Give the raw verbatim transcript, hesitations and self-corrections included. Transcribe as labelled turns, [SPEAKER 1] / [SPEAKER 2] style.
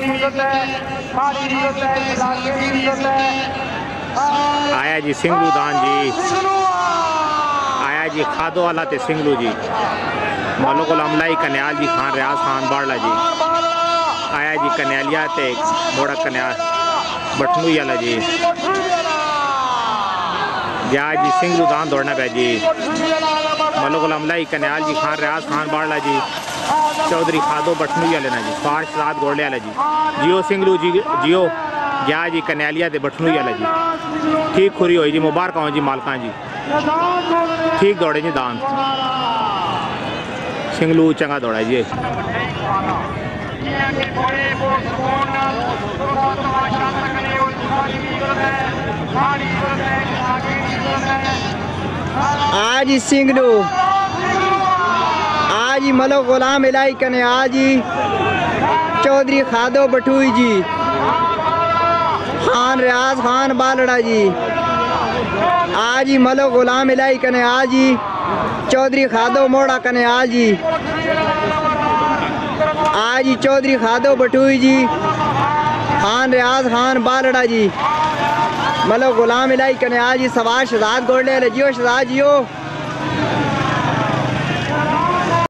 [SPEAKER 1] आया जी सिंगलू दान जी, आया जी खादो वाला ते सिंगलू जी, मलो गुलाम लाई कन्याल जी खान रियाज खान बाड़ला जी, आया जी कन्यालिया ते मोड़ा कन्याल बटनू वाला जी, जा जी सिंगलू दान दौड़ना पे जी, मलो गुलाम लाई कन्याल जी खान रियाज खान बाड़ला जी, चौधरी खादो बटनू वाले ना जी, फार्श रात गोड़ले वाला जी, जियो सिंगलू जी जियो, जा जी कन्यालिया ते बटनू वाला जी, ठीक खुरी हुई जी, मुबारक हो जी मालका जी, ठीक दौड़े जी दान, सिंगलू चंगा दौड़ा जी।
[SPEAKER 2] आज सिंगलू आज मलो गुलाम इलाई कने आजी चौधरी खादो बटुई जी, खान रियाज खान बालड़ा जी, आज मलो गुलाम इलाई कने आजी चौधरी खादो मोड़ा कने आजी, आज चौधरी खादो बटुई जी, खान रियाज खान बालड़ा जी, मलो गुलाम इलाई कने आजी सवार शहजाद गोड़ले जियो शहजाद जियो।